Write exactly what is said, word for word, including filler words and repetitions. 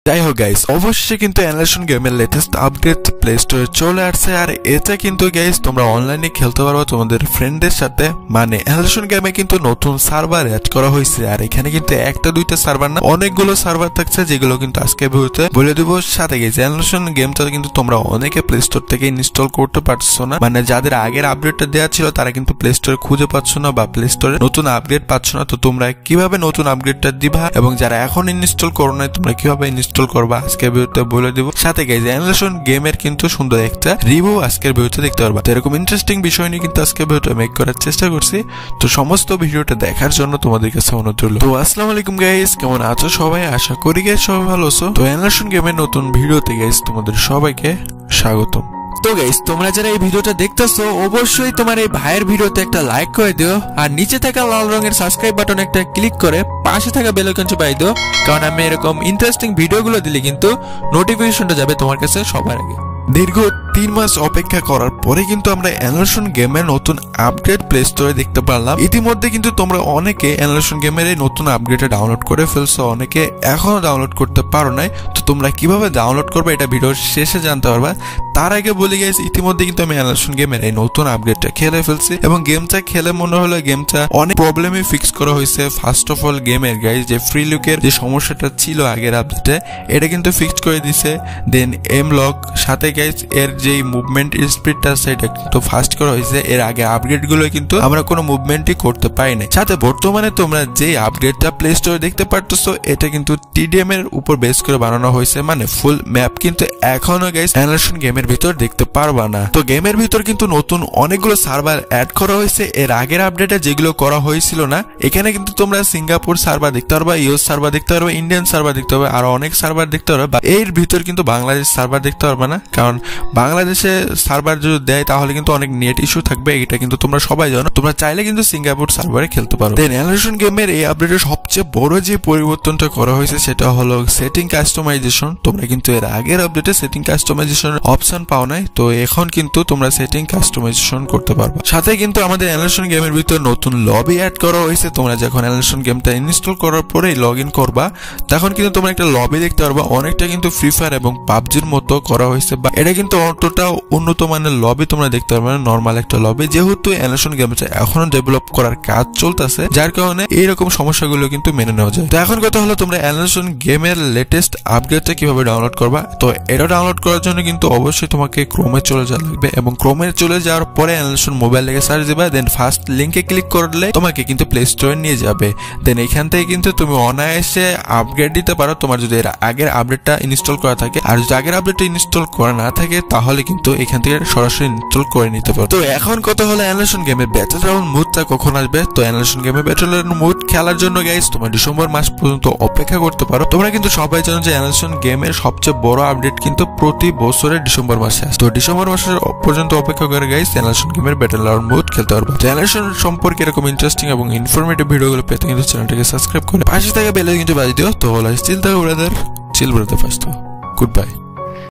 যাই হোক গাইস, অবশ্যই কিন্তু অ্যানিহিলেশন গেমের লেটেস্ট আপডেট প্লে স্টোরে চলে আসছে। আর এতে কিন্তু গাইস তোমরা অনলাইনে খেলতে পারবে তোমাদের ফ্রেন্ডদের সাথে। মানে অ্যানিহিলেশন গেমে কিন্তু নতুন সার্ভার অ্যাড করা হয়েছে, আর এখানে কিন্তু একটা দুইটা সার্ভার না, অনেকগুলো সার্ভার থাকছে, যেগুলো কিন্তু আজকে ভিডিওতে বলে দেবো। সাথে গাইস অ্যানিহিলেশন গেমটা কিন্তু তোমরা অনেকে প্লে স্টোর থেকে ইনস্টল করতে পারছো না, মানে যাদের আগের আপডেটটা দেওয়া ছিল তারা কিন্তু প্লে স্টোরে খুঁজে পাচ্ছ না বা প্লে স্টোরে নতুন আপডেট পাচ্ছ না। তো তোমরা কিভাবে নতুন আপডেটটা দিবা এবং যারা এখন ইনস্টল করো না তোমরা কিভাবে ইনস্টল করবা আজকে ভিডিওতে বলে দিব। সাথে গাইস অ্যানিহিলেশন গেমের কিন্তু সুন্দর একটা রিভিউ আজকের ভিডিওতে দেখতে পারবা। তো এরকম ইন্টারেস্টিং বিষয় নিয়ে কিন্তু আজকে ভিডিওটা মেক করার চেষ্টা করছি। তো সমস্ত ভিডিওটা দেখার জন্য তোমাদের কাছে অনুরোধ রইল। তো আসসালামু আলাইকুম গাইস, কেমন আছো সবাই? আশা করি গাইস সবাই ভালো আছো। তো অ্যানিহিলেশন গেমের নতুন ভিডিওতে গাইস তোমাদের সবাইকে স্বাগতম। তো গাইস তোমরা যারা এই ভিডিওটা দেখতেছো অবশ্যই তোমার এই ভাইয়ের ভিডিওতে একটা লাইক করে দিও, আর নিচে থাকা লাল রঙের সাবস্ক্রাইব বাটন একটা ক্লিক করে পাশে থাকা বেল আইকনটা বাজিয়ে দিও, কারণ আমি এরকম ইন্টারেস্টিং ভিডিওগুলো দিলে কিন্তু নোটিফিকেশনটা যাবে তোমার কাছে সবার আগে। দীর্ঘ তিন মাস অপেক্ষা করার পরে কিন্তু আমরা অ্যানিহিলেশন গেমের নতুন আপডেট প্লে স্টোরে দেখতে পারলাম। ইতিমধ্যে কিন্তু তোমরা অনেকে অ্যানিহিলেশন গেমের এই নতুন আপডেটটা ডাউনলোড করে ফেলছো, অনেকে এখনো ডাউনলোড করতে পারো নাই। তো তোমরা কিভাবে ডাউনলোড করবে এটা ভিডিওর শেষে জানতে পারবা। তার আগে বলে গেছি ইতিমধ্যে কিন্তু আমি অ্যানিহিলেশন গেমের এই নতুন আপডেটটা খেলে ফেলছি, এবং গেমটা খেলে মনে হলো গেমটা অনেক প্রবলেমে ফিক্স করা হয়েছে। ফার্স্ট অফ অল গেমের গাইজ যে ফ্রি লুকের যে সমস্যাটা ছিল আগের আপডেটে, এটা কিন্তু ফিক্সড করে দিছে। দেন এম লক, সাথে গাইজ এর যে মুভমেন্ট স্পিডটা আছে এটা কিন্তু ফাস্ট করা হয়েছে। এর আগে আপডেট গুলো কিন্তু আমরা কোনো মুভমেন্টই করতে পারি নাই। সাথে বর্তমানে তোমরা যে আপডেটটা প্লে স্টোরে দেখতে পারতেছো এটা কিন্তু টিডিএম এর উপর বেস করে বানানো হয়েছে, মানে ফুল ম্যাপ কিন্তু এখনো গাইজ অ্যানিহিলেশন গেমের ভিতর দেখতে পারবা না। তো গেমের ভিতর কিন্তু নতুন অনেকগুলো সার্ভার অ্যাড করা হয়েছে এর আগের আপডেটে যেগুলো করা হয়েছিল না। এখানে কিন্তু তোমরা সিঙ্গাপুর সার্ভার দেখতে পারবা, ইউএস সার্ভার দেখতে পারবা, ইন্ডিয়ান সার্ভার দেখতে পারবা, আরো অনেক সার্ভার দেখতে পারবা। এর ভিতর কিন্তু বাংলাদেশ সার্ভার দেখতে পারবা না, কারণ বাংলাদেশে সার্ভার যদি দেয় তাহলে কিন্তু অনেক নেট ইস্যু থাকবে, এটা কিন্তু তোমরা সবাই জানো। তোমরা চাইলে কিন্তু সিঙ্গাপুর সার্ভারে খেলতে পারো। দেন অ্যানিহিলেশন গেমের এই আপডেটের সবচেয়ে বড় যে পরিবর্তনটা করা হয়েছে সেটা হলো সেটিং কাস্টমাইজেশন। তোমরা কিন্তু এর আগের আপডেটে সেটিং কাস্টমাইজেশন অপশন পাও নাই, তো এখন কিন্তু তোমরা সেটিং কাস্টমাইজেশন করতে পারবা। সাথে কিন্তু আমাদের অ্যানিহিলেশন গেমের ভিতর নতুন লবি অ্যাড করা হয়েছে। তোমরা যখন অ্যানিহিলেশন গেমটা ইনস্টল করার পরে লগ ইন করবা তখন কিন্তু তোমরা একটা লবি দেখতে পারবা, অনেকটা কিন্তু ফ্রি ফায়ার এবং পাবজির মতো করা হয়েছে। বা এটা কিন্তু অতটা উন্নত মানের লবি তোমরা দেখতে পারবে না, নর্মাল একটা লবি। যেহেতু অ্যানিহিলেশন গেমটা এখনো ডেভেলপ করার কাজ চলতেছে, যার কারণে এইরকম সমস্যাগুলো কিন্তু মেনে নেওয়া যায়। তো এখন কথা হলো তোমরা অ্যানিহিলেশন গেমের লেটেস্ট আপডেটটা কিভাবে ডাউনলোড করবা। তো এটা ডাউনলোড করার জন্য কিন্তু অবশ্যই তোমাকে ক্রোমে চলে যাওয়া লাগবে, এবং ক্রোমে চলে যাওয়ার পরে অ্যানিহিলেশন মোবাইল লেগে সার্চ দিবা। দেন ফার্স্ট লিঙ্কে ক্লিক করলে তোমাকে কিন্তু প্লে স্টোরে নিয়ে যাবে। দেন এখান থেকে কিন্তু তুমি অনায়াসে আপগ্রেড দিতে পারো তোমার যদি এর আগের আপডেটটা ইনস্টল করা থাকে। আর যদি আগের আপডেটটা ইনস্টল করা না থাকে তাহলে কিন্তু এখান থেকে সরাসরি ইনস্টল করে নিতে পারো। তো এখন কথা হলো অ্যানিহিলেশন গেমের ব্যাটল গ্রাউন্ড মুডটা কখন আসবে। তো অ্যানিহিলেশন গেমের ব্যাটল গ্রাউন্ড মুড খেলার জন্য গাইস তোমরা ডিসেম্বর মাস পর্যন্ত অপেক্ষা করতে পারো। তোমরা কিন্তু সবাই জানো যে অ্যানিহিলেশন গেমের সবচেয়ে বড় আপডেট কিন্তু প্রতি বছরের ডিসেম্বর মাসে আসে। তো ডিসেম্বর মাসের পর্যন্ত অপেক্ষা করে গাইস অ্যানিহিলেশন গেমের ব্যাটল গ্রাউন্ড মুড খেলতে পারবে। তো অ্যানিহিলেশন সম্পর্কে এরকম ইন্টারেস্টিং এবং ইনফরমেটিভ ভিডিওগুলো পেতে কিন্তু চ্যানেলটাকে সাবস্ক্রাইব করে পাশে থাকা বেল আইকনটি বাজিয়ে দিও। তো হলো চিল থাকো brother, chill brother first. Good bye.